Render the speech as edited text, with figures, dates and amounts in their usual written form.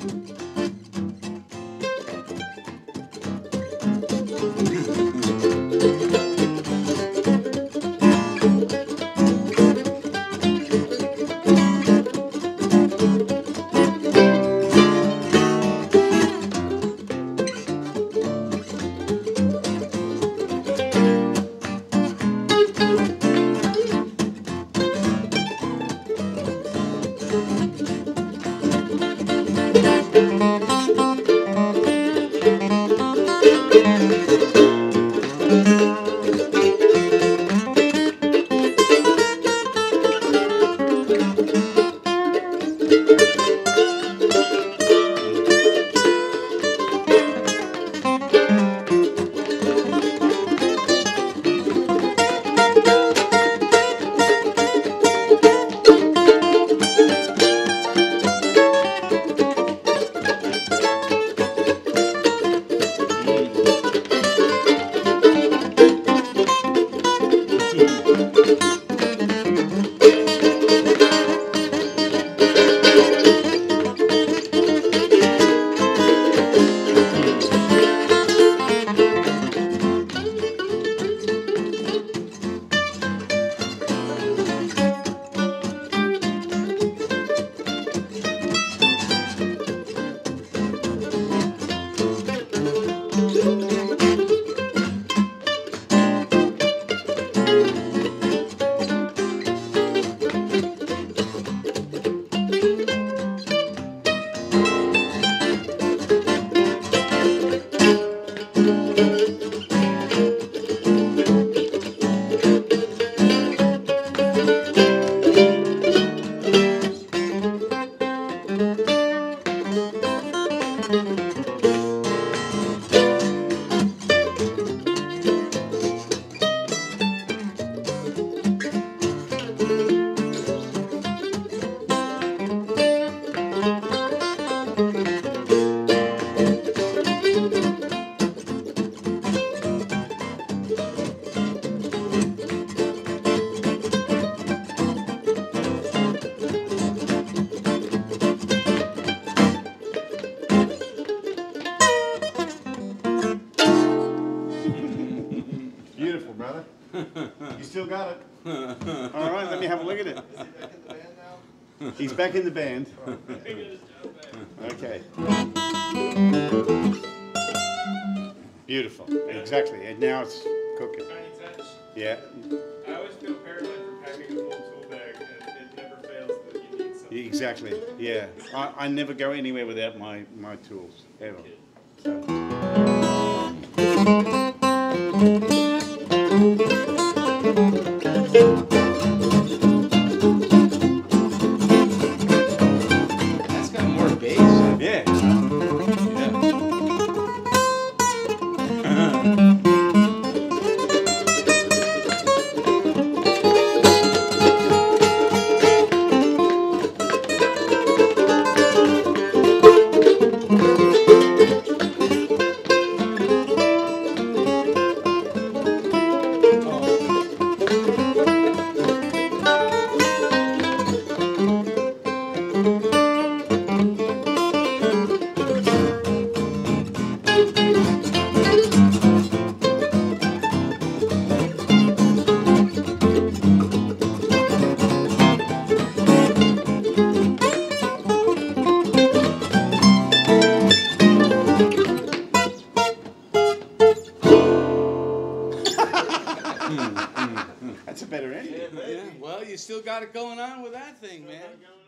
Beautiful, brother. You still got it. All right, let me have a look at it. He's back in the band. Okay. Beautiful. Exactly. And now it's cooking. Yeah. I always feel paranoid for packing a full tool bag, and it never fails that you need something. Exactly. Yeah. I never go anywhere without my tools ever. So. That's got more bass. Yeah. That's a better ending. Yeah, well, you still got it going on with that thing, man.